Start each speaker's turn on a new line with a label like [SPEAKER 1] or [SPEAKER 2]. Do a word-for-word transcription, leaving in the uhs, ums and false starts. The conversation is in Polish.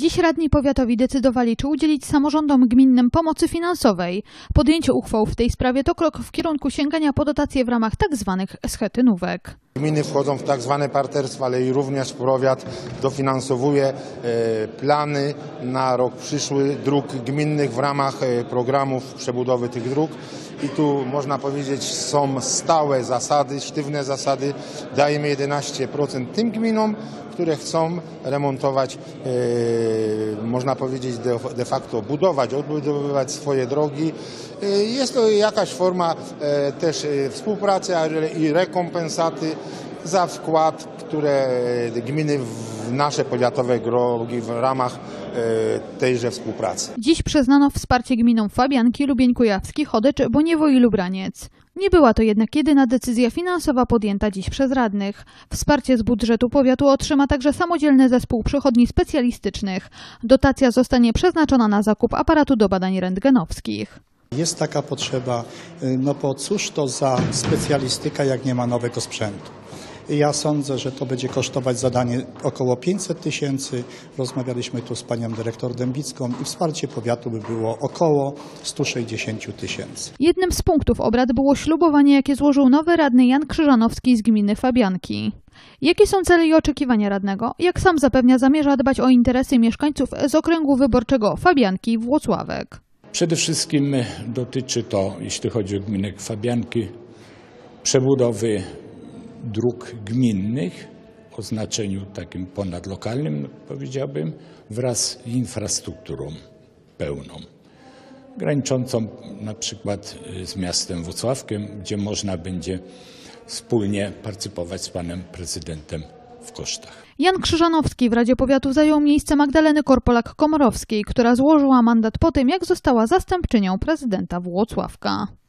[SPEAKER 1] Dziś radni powiatowi decydowali, czy udzielić samorządom gminnym pomocy finansowej. Podjęcie uchwał w tej sprawie to krok w kierunku sięgania po dotacje w ramach tzw. schetynówek.
[SPEAKER 2] Gminy wchodzą w tak zwane partnerstwo, ale i również powiat dofinansowuje plany na rok przyszły dróg gminnych w ramach programów przebudowy tych dróg. I tu można powiedzieć, są stałe zasady, sztywne zasady. Dajemy jedenaście procent tym gminom, które chcą remontować, e, można powiedzieć de, de facto budować, odbudowywać swoje drogi. E, jest to jakaś forma e, też e, współpracy i rekompensaty za wkład, które gminy w nasze powiatowe drogi w ramach tejże współpracy.
[SPEAKER 1] Dziś przyznano wsparcie gminom Fabianki, Lubień Kujawski, Chodecz, Boniewo i Lubraniec. Nie była to jednak jedyna decyzja finansowa podjęta dziś przez radnych. Wsparcie z budżetu powiatu otrzyma także samodzielny zespół przychodni specjalistycznych. Dotacja zostanie przeznaczona na zakup aparatu do badań rentgenowskich.
[SPEAKER 3] Jest taka potrzeba, no bo cóż to za specjalistyka, jak nie ma nowego sprzętu. Ja sądzę, że to będzie kosztować zadanie około pięćset tysięcy. Rozmawialiśmy tu z panią dyrektor Dębicką i wsparcie powiatu by było około sto sześćdziesiąt tysięcy.
[SPEAKER 1] Jednym z punktów obrad było ślubowanie, jakie złożył nowy radny Jan Krzyżanowski z gminy Fabianki. Jakie są cele i oczekiwania radnego? Jak sam zapewnia, zamierza dbać o interesy mieszkańców z okręgu wyborczego Fabianki i Włocławek.
[SPEAKER 4] Przede wszystkim dotyczy to, jeśli chodzi o gminę Fabianki, przebudowy dróg gminnych o znaczeniu takim ponadlokalnym, powiedziałbym, wraz z infrastrukturą pełną, graniczącą na przykład z miastem Włocławkiem, gdzie można będzie wspólnie partycypować z panem prezydentem w kosztach.
[SPEAKER 1] Jan Krzyżanowski w Radzie Powiatu zajął miejsce Magdaleny Korpolak-Komorowskiej, która złożyła mandat po tym, jak została zastępczynią prezydenta Włocławka.